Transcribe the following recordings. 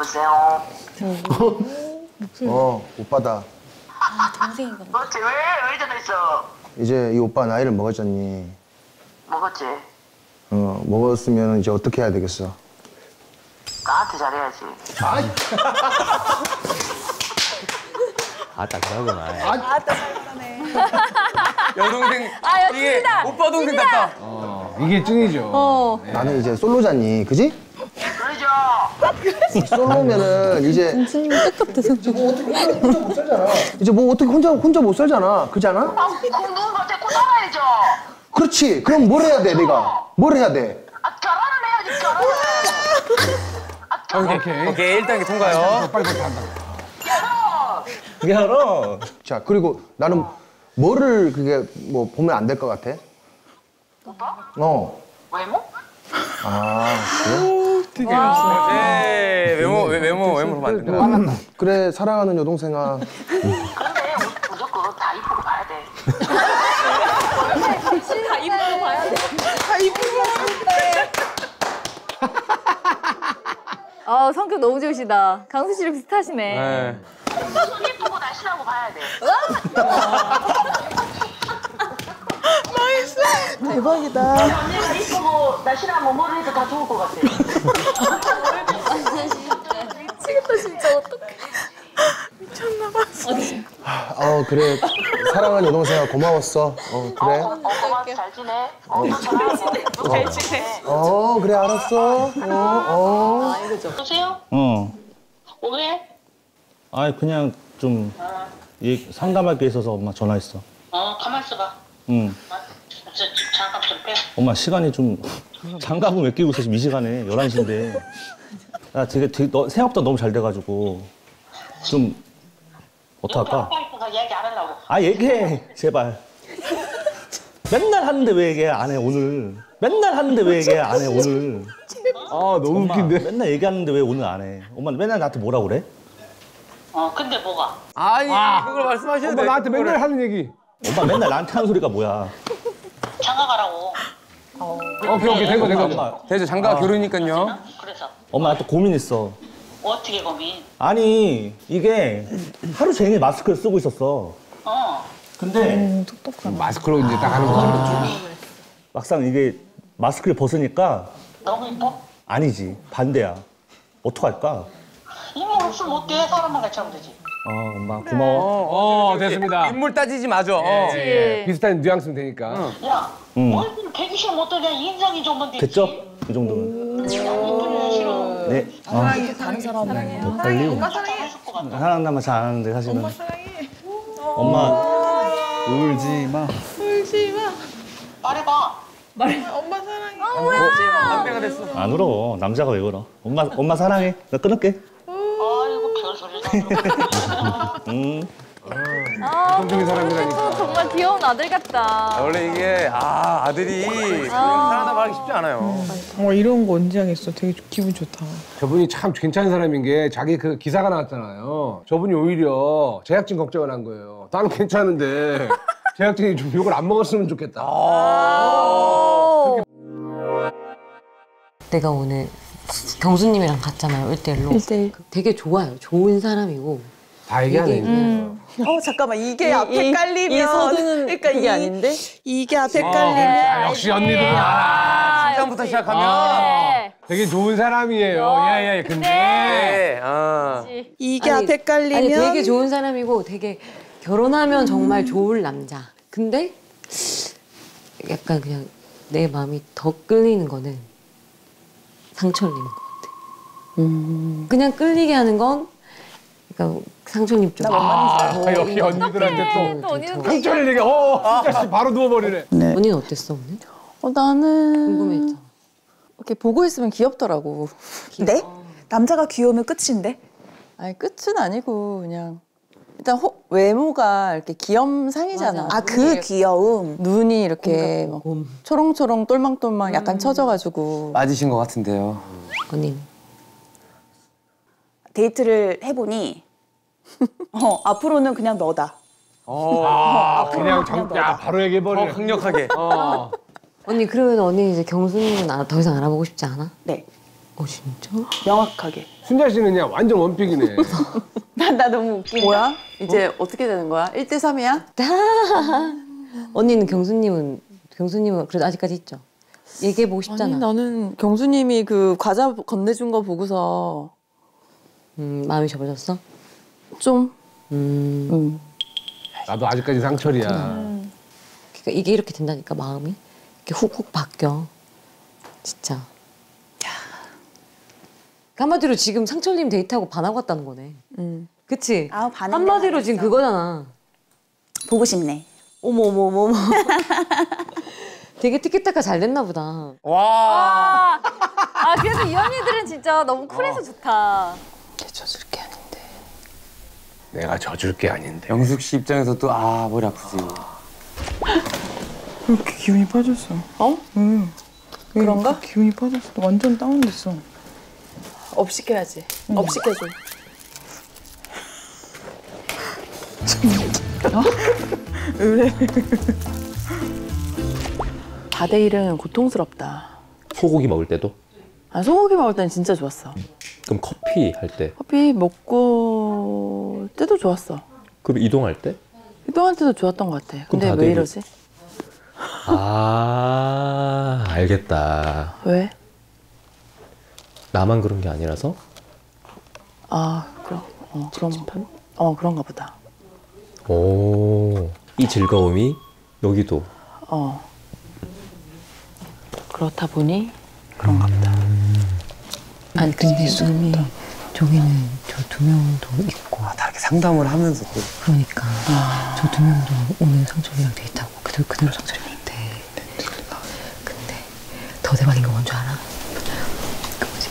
여보세요. 오빠다. 동생인가 봐. 어째 왜 전화했어? 이제 이 오빠 나이를 먹었잖니. 먹었지? 먹었으면 이제 어떻게 해야 되겠어? 나한테 잘해야지. 아, 딱하구나. 아따 살만하네. 여동생. 아, 이게 찐이다. 오빠 동생 같다. 이게 찐이죠. 나는 이제 솔로잖니, 그지? 그러죠. 솔로면은 이제 이제 뭐 어떻게 혼자 못 살잖아, 그잖아? 누군가한테 꼭 살아야죠. 그렇지. 그럼 뭘 해야 돼, 내가? 뭘 해야 돼? 결혼을 해야지, 결혼을. 오케이. 오케이, 1단계 통과요. 빨리 한다. 결혼. 자, 그리고 나는 뭐를 그게 뭐 보면 안 될 것 같아? 오빠? 외모? 외모? 아, 그래? 네, 외모 만든다. 그래, 사랑하는 여동생아. 근데 무조건 다 이쁘고 봐야 돼. 다 입으로 봐야 돼. 다 입으로 봐야 돼. 성격 너무 좋으시다. 강수 씨랑 비슷하시네. 네. 손 이쁘고 날씬하고 봐야 돼. 대박이다. 언니가 이쁘고 날씬하면 뭘 해도 다 좋을 것 같아. 미치겠다 진짜 어떡해. 그래. 사랑하는 여동생아, 고마웠어. 그래. 고마워, 잘 지내. 너 잘하고. 잘 지내. 그래, 알았어. 여보세요? 왜? 아니, 그냥 좀 상담할 게 있어서 엄마 전화했어. 가만 있어봐. 응. 잠깐 좀 빼. 엄마, 시간이 좀. 장갑은 왜 끼고 있어, 지금 이 시간에. 11시인데. 나 되게 너 생각보다 너무 잘 돼가지고. 좀, 어떡할까? 아빠 이뻐서 얘기 안 하려고. 아, 얘기해. 제발. 맨날 하는데 왜 얘기 안 해, 오늘. 맨날 하는데 왜 얘기 안 해, 오늘. 아, 너무 엄마, 웃긴데. 맨날 얘기하는데 왜 오늘 안 해? 엄마 맨날 나한테 뭐라 그래? 근데 뭐가? 아니, 그걸 말씀하셔야 돼. 엄마 나한테 맨날 하는 얘기. 엄마 맨날 나한테 하는 소리가 뭐야? 장가 가라고. 오케이. 된 거. 엄마, 되죠, 장가 결혼이니까요. 그래서 엄마 나 또 고민 있어. 어떻게 고민? 아니, 이게 하루 종일 마스크를 쓰고 있었어. 근데 마스크로 이제 딱 하는 거잖아. 막상 이게 마스크를 벗으니까 너무 이뻐? 아니지, 반대야. 어떡할까? 이미 없으면 어때? 사람만 같이 하면 되지. 엄마 고마워. 됐습니다. 인물 따지지 마죠. 비슷한 뉘앙스면 되니까. 야, 응. 얼굴 되기 싫으면 어떠냐? 인상이 좋으면 되지. 됐죠? 이 정도면. 이쁘냐 싫어. 네. 다른 사람이네. 빨리. 엄마 잘해줄 것 같아. 사랑한다만 잘하는데 사실은. 엄마 사랑해. 엄마. 울지 마. 말해봐. 남매가 됐어. 안 울어. 남자가 왜 울어? 엄마 사랑해. 나 끊을게. 아이고 별소리다. 성적인 사람이라니까. 정말 귀여운 아들 같다. 원래 이게, 아들이 사랑한다 말하기 쉽지 않아요. 이런 거 언제 하겠어. 되게 기분 좋다. 저분이 참 괜찮은 사람인 게 자기 그 기사가 나왔잖아요. 저분이 오히려 제작진 걱정을 한 거예요. 나는 괜찮은데 제작진이 좀 욕을 안 먹었으면 좋겠다. 내가 오늘 경수님이랑 갔잖아요, 1대1로. 1대1. 되게 좋아요. 좋은 사람이고. 다 얘기하네. 잠깐만 이게 앞에 깔리면 이 서두는 그러니까 그게 아닌데? 이게 앞에 깔리면 역시 언니도 알아. 신장부터 시작하면. 네. 되게 좋은 사람이에요. 예, 근데. 네, 이게 아니, 앞에 깔리면 아니 되게 좋은 사람이고 되게 결혼하면 정말 좋을 남자. 근데 약간 그냥 내 마음이 더 끌리는 거는 상철님인 것 같아. 그냥 끌리게 하는 건 그러니까 상철님 쪽. 역시 언니들한테 또 언니는 상처를 얘기. 진짜 씨 바로 누워버리네. 네. 언니는 어땠어 오늘? 나는 궁금했잖아. 이렇게 보고 있으면 귀엽더라고. 네? 남자가 귀여우면 끝인데? 아니 끝은 아니고 그냥 일단 외모가 이렇게 귀염상이잖아. 맞아. 그 귀여움. 눈이 이렇게 막 곰. 초롱초롱 똘망똘망 약간 쳐져가지고. 맞으신 것 같은데요. 언니는? 데이트를 해보니 앞으로는 그냥 너다. 그냥 바로 얘기해버리네. 강력하게. 언니 그러면 언니 이제 경수님은 더 이상 알아보고 싶지 않아? 네. 진짜? 명확하게. 순자 씨는 그냥 완전 원픽이네. 나 너무 웃기네. 뭐야? 이제 어떻게 되는 거야? 1대 3이야? 언니는 경수님은 그래도 아직까지 있죠? 얘기해보고 싶잖아. 아니 나는 경수님이 그 과자 건네준 거 보고서 마음이 접어졌어? 좀 나도 아직까지 상철이야. 그러니까 이게 이렇게 된다니까 마음이 이렇게 훅훅 바뀌어. 진짜. 한마디로 지금 상철님 데이트하고 반하고 왔다는 거네. 그치? 아, 반은 한마디로 내가 지금 했어. 그거잖아. 보고 싶네. 어머. 되게 티키타카 잘 됐나 보다. 와. 아 그래도 이 언니들은 진짜 너무 쿨해서 좋다. 젖을 게 아닌데. 내가 져줄 게 아닌데. 영숙 씨 입장에서도 머리 아프지. 이렇게 기운이 빠졌어. 어? 응. 그런가? 기운이 빠졌어. 완전 다운됐어. 업시켜야지. 업시켜줘. 의뢰. 4대1은 고통스럽다. 소고기 먹을 때도? 아, 소고기 먹을 때는 진짜 좋았어. 그럼 커피 할 때? 커피 먹고 때도 좋았어. 그럼 이동할 때? 이동할 때도 좋았던 것 같아. 근데 다들 왜 이러지? 알겠다. 왜? 나만 그런 게 아니라서? 아, 그런가 보다. 오, 이 즐거움이 여기도. 그렇다 보니 그런가 보다. 아니 근데 수미 저기는 저 두 명도 있고 다 이렇게 상담을 하면서 또. 그러니까 저 두 명도 오늘 상철이랑 데이트하고 그대로 상철이한테 근데 더 대박인 거 뭔 줄 알아? 그 뭐지?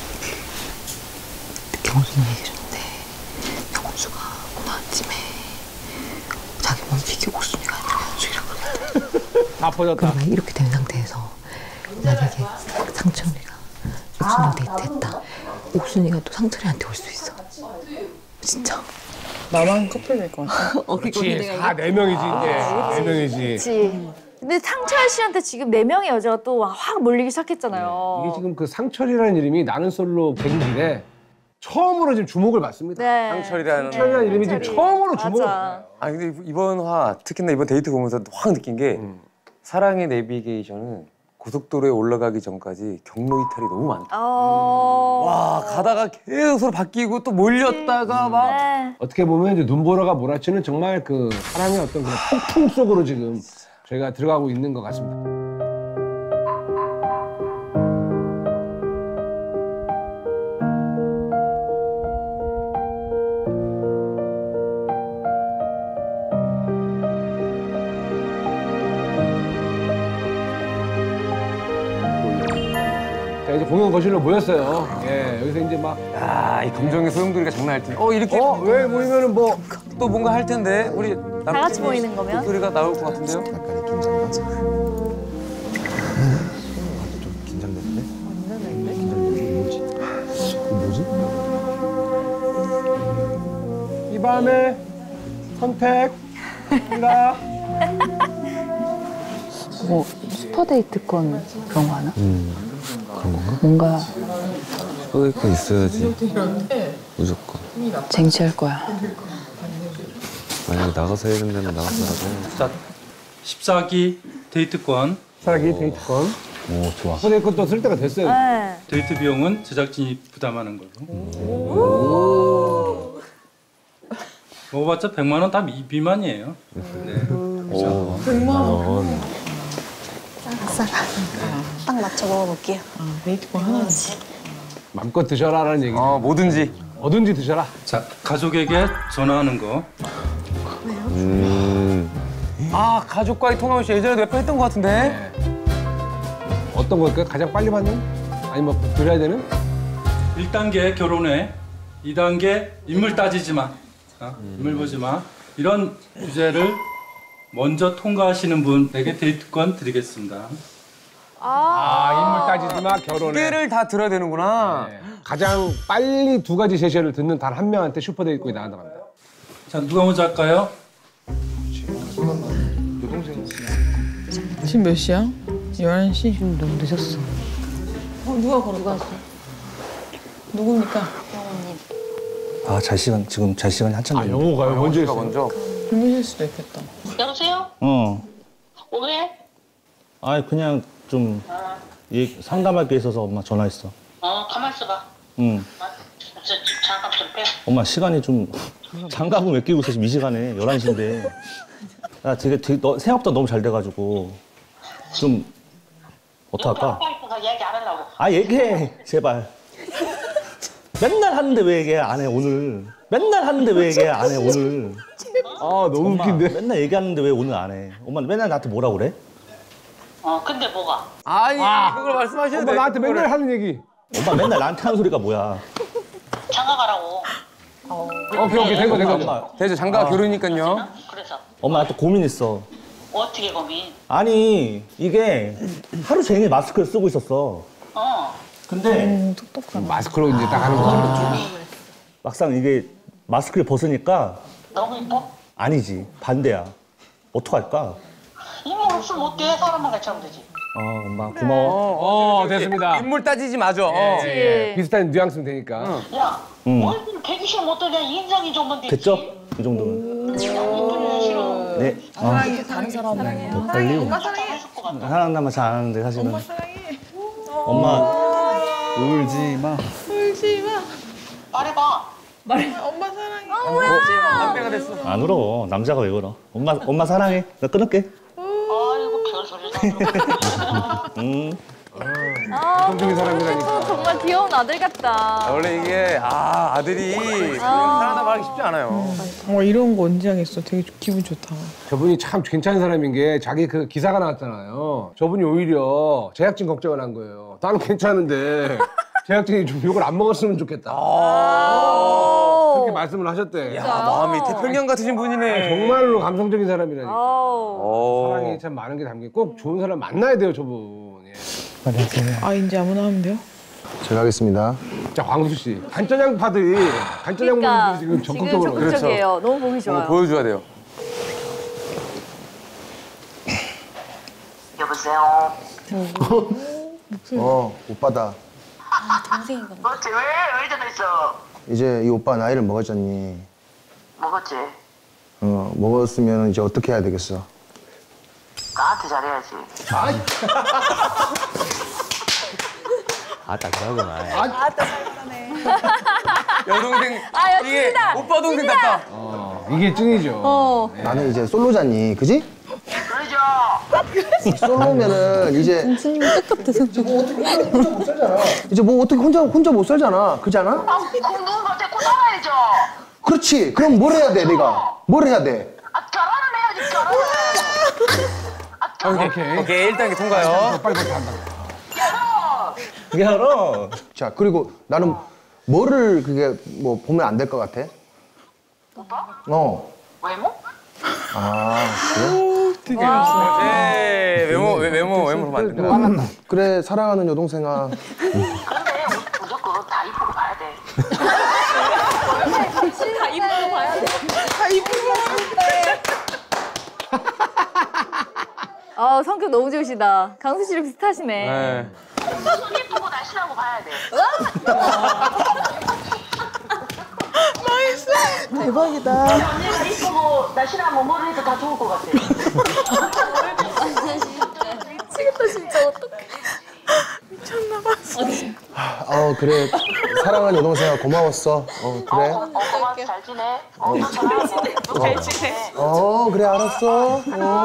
경수님 얘기해줬는데 경수가 오늘 아침에 자기 원픽이 옥순이가 아니라 현숙이라고 그러는데 다 퍼졌다. 그러니까 이렇게 된 상태에서 만약에 상철이가 옥순이랑 데이트했다 옥순이가 또 상철이한테 올 수 있어 진짜 나만 커플 될 것 같아. 그렇지. 4-4명이지 이제. 4명이지. 그렇지. 근데 상철 씨한테 지금 4명의 여자가 또 확 몰리기 시작했잖아요. 이게 지금 그 상철이라는 이름이 나는 솔로 갱길에 처음으로 지금 주목을 받습니다. 네. 상철이라는 이름이 지금 처음으로 주목을 맞아. 받아요. 근데 이번 특히나 이번 데이트 보면서 확 느낀 게 사랑의 내비게이션은 고속도로에 올라가기 전까지 경로 이탈이 너무 많다. 와, 가다가 계속 서로 바뀌고 또 몰렸다가 막. 네. 어떻게 보면 이제 눈보라가 몰아치는 정말 그 사랑의 어떤 그런 폭풍 속으로 지금 저희가 들어가고 있는 것 같습니다. 자, 이제 공연 거실로 모였어요. 예, 여기서 이제 막. 야, 이 검정의 소용돌이가 장난할 텐데. 이렇게. 왜 모이면은 뭐. 또 뭔가 할 텐데. 우리 다 같이 보이는 거면? 목소리가 나올 것 같은데요? 약간의 긴장감. 좀 긴장되는데? 뭐지? 이 밤의 선택인가? 뭐 슈퍼데이트권 그런 거 하나? 그런 건가? 뭔가 슈퍼데이트 있어야지. 무조건. 쟁취할 거야. 만약에 나가서 해야 된다면 나가서 하고. 자, 14기 데이트권. 14기 데이트권. 오, 좋아. 슈퍼데이트권 또 쓸 때가 됐어요. 네. 데이트 비용은 제작진이 부담하는 걸로. 먹어봤자 100만 원 다 미만이에요. 네. 오, 100만 원. 딱 맞춰 먹어볼게요. 데이트권 하나지. 맘껏 드셔라라는 얘기. 뭐든지. 뭐든지 드셔라. 자, 가족에게 전화하는 거. 가족과의 통화 없이 예전에도 몇 번 했던 것 같은데? 어떤 걸까요? 가장 빨리 받는? 아니면 뭐 드려야 되는? 1단계 결혼해. 2단계 인물 따지지 마. 인물 보지 마. 이런 주제를 먼저 통과하시는 분에게 데이트권 드리겠습니다. 인물 따지지 마, 결혼해. 두 개를 다 들어야 되는구나. 네. 가장 빨리 두 가지 제시어를 듣는 단 한 명한테 슈퍼데이트권이 나간다고 합니다. 자, 누가 먼저 할까요? 지금 몇 시야? 11시? 지금 너무 늦었어 누가 걸었어? 누굽니까? 아, 잘 시간, 지금 잘 시간이 한참 됐는데. 영호가요? 먼저 했어요. 먼저. 주무실 수도 있겠다. 여보세요? 왜? 아니, 그냥 좀 상담할 게 있어서 엄마 전화했어. 가만 있어봐. 응. 장갑 좀 빼. 엄마 시간이 좀 장갑은 왜 끼고 있어 지금 이 시간에 11시인데. 나 되게 너 생각보다 너무 잘 돼가지고 좀 어떡할까? 빨리 얘기 안 하려고. 아, 얘기해 제발. 맨날 하는데 왜 얘기 안 해 오늘? 맨날 하는데 왜 얘기 안 해 오늘? 아, 너무 엄마, 웃긴데. 맨날 얘기하는데 왜 오늘 안 해? 엄마 맨날 나한테 뭐라 그래? 근데 뭐가? 아니, 그걸 말씀하셔야 엄마 돼. 나한테 맨날 하는 얘기. 엄마 맨날 나한테 하는 소리가 뭐야? 장가가라고. 오케이, 된 거. 엄마, 대저 장가 결혼이니까요. 그래서 엄마 나 또 고민 있어. 어떻게 고민? 아니 이게 하루 종일 마스크를 쓰고 있었어. 근데 마스크로 이제 딱 하는 거죠. 막상 이게 마스크를 벗으니까 너무 이뻐? 아니지 반대야. 어떡할까? 이모 없으면 어때? 사람만 같이 하면 되지. 엄마 고마워. 됐습니다. 인물 따지지 마죠. 비슷한 뉘앙스면 되니까. 야, 얼굴 120 못하냐? 인상이 좋으면 되지. 됐죠? 이 정도면. 이쁘냐 싫어. 네. 사랑해. 다른 사람 사랑해. 빨리. 엄마 사랑해. 사랑한다면 잘 안 하는데 사실은. 엄마 사랑해. 엄마. 울지 마. 울지 마. 말해봐. 엄마 사랑해. 남매가 됐어. 안 울어. 남자가 왜 울어? 엄마 사랑해. 나 끊을게. 아이고 별소리를 다 들어. 감성적인 사람이라니까. 정말 귀여운 아들 같다. 원래 이게 아들이 살아나 말하기 쉽지 않아요. 이런 거 언제 하겠어. 되게 기분 좋다. 저분이 참 괜찮은 사람인 게 자기 그 기사가 나왔잖아요. 저분이 오히려 제작진 걱정을 한 거예요. 나는 괜찮은데 제작진이 좀 욕을 안 먹었으면 좋겠다. 그렇게 말씀을 하셨대. 야, 마음이 태평양 같으신 분이네. 정말로 감성적인 사람이라니까. 오. 사랑이 참 많은 게 담긴. 꼭 좋은 사람 만나야 돼요, 저분. 예. 이제 아무나 하면 돼요? 제가 하겠습니다. 자, 광수 씨. 간짜장 파들이 간짜장 그러니까 분들이 지금 적극적으로. 적극적이에요. 너무 보기 좋아요. 보여줘야 돼요. 여보세요. 오빠다. 동생인가 봐. 그렇지. 왜 전화했어? 이제 이 오빠 나이를 먹었잖니. 먹었지. 먹었으면 이제 어떻게 해야 되겠어? 나한테 잘해야지. 아따 그러구나. 여동생. 이게 찐이다. 오빠 동생 같다. 이게 찐이죠. 나는 이제 솔로잖니, 그지? 그러죠. 솔로면은 이제 똑같아, 이제 뭐 어떻게 혼자 못 살잖아, 그지 않아? 누군가 데리고 살아야죠. 그렇지. 그럼 뭘 해야 돼, 내가? 뭘 해야 돼? 결혼을 해야지. 결혼을. 오케이. 1단계 통과요. 빨리 한다. 결혼. 자, 그리고 나는 뭐를 그게 뭐 보면 안 될 것 같아? 오빠? 외모? 그래? 네, 외모로 만든다. 그래, 사랑하는 여동생아. 근데 무조건 다 이쁘고 봐야 돼. 다 입으로 봐야 돼. 다 이쁘고 성격 너무 좋으시다. 강수 씨랑 비슷하시네. 네. 손 이쁘고 날씬하고 봐야 돼. 대박이다. 언니가 이쁘고 날씬하면 뭘 해도 다 좋을 것 같아. 미치겠다 진짜 어떡해. 그래. 사랑하는 여동생아, 고마웠어. 그래. 고마워. 잘 지내. 너 전화하고. 잘 지내. 그래, 알았어.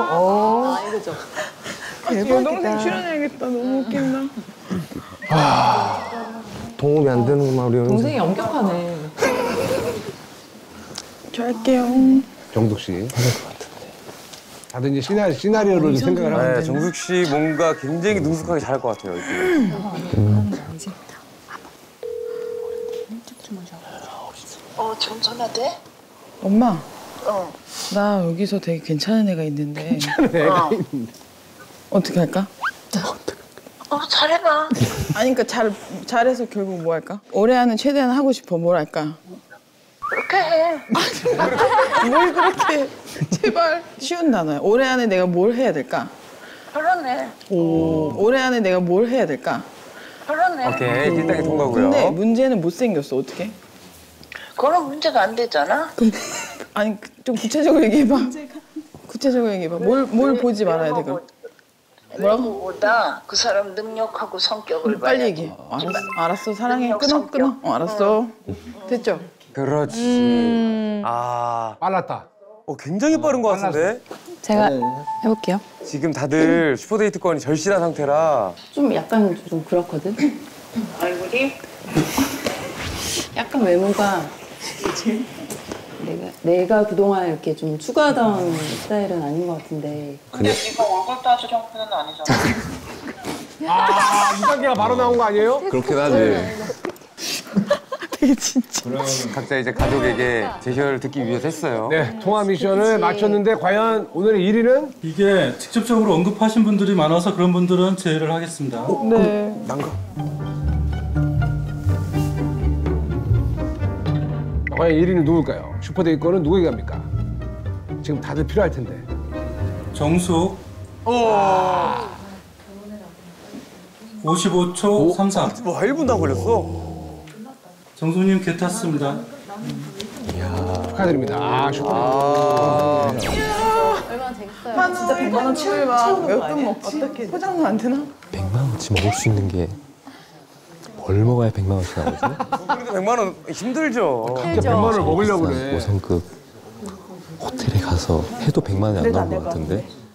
여동생 출연해야겠다. 너무 웃긴다. 도움이 안 되는구만, 우리 여동생. 동생이 엄격하네. 저 할게요. 정숙 씨. 다들 이제 시나리오를 생각을 하고. 네, 정숙 씨 뭔가 굉장히 능숙하게 잘할 것 같아요. 지금 전화 돼? 엄마. 나 여기서 되게 괜찮은 애가 있는데. 어떻게 할까? 잘해봐. 아니 그러니까 잘해서 결국 뭐 할까? 올해 안에 최대한 하고 싶어. 뭘 할까? 그렇게 해. 뭘 그렇게 제발 쉬운 단어야. 올해 안에 내가 뭘 해야 될까? 그러네. 올해 안에 내가 뭘 해야 될까? 그러네. 오케이, 1단계 통과고요. 근데 문제는 못생겼어. 어떻게? 그런 문제가 안 되잖아. 아니 좀 구체적으로 얘기해봐. 구체적으로 얘기해봐. 뭘 보지 말아야 돼 그럼? 뭐라고? 보다 그 사람 능력하고 성격을 빨리 봐야지. 얘기해. 알았어. 사랑해. 능력, 끊어. 성격. 알았어. 됐죠? 그렇지. 아, 빨랐다. 굉장히 빠른 것 같은데? 제가 해볼게요. 지금 다들 슈퍼데이트권이 절실한 상태라. 좀 약간 좀 그렇거든. 얼굴이 약간 외모가 내가 그동안 이렇게 좀 추구하던 스타일은 아닌 것 같은데. 근데 네가 얼굴 따질 형편은 아니잖아. 아, 2단계가 바로 나온 거 아니에요? 그렇긴 하지. 되게 진짜. 각자 이제 가족에게 제시어를 듣기 위해서 했어요. 네, 통화 미션을 마쳤는데 과연 오늘의 1위는? 이게 직접적으로 언급하신 분들이 많아서 그런 분들은 제외를 하겠습니다. 네. 난가? 과연 1위는 누굴까요? 슈퍼데이권은 누구에게 갑니까? 지금 다들 필요할 텐데. 정수 55초 33. 와, 1분도 안 걸렸어. 정수님 개 탔습니다. 축하드립니다. 아, 슈퍼데이권. 얼마나 재밌어요. 진짜 100만 원 채우면 몇분 먹지? 어떻게 포장은 안 되나? 100만 원치 먹을 수 있는 게 뭘 먹어야 100만 원씩 나오지? 그래도 100만 원 힘들죠. 진짜 100만 원을 먹으려고 그래. 5성급 호텔에 가서 해도 100만 원이 안 나올 것 같은데?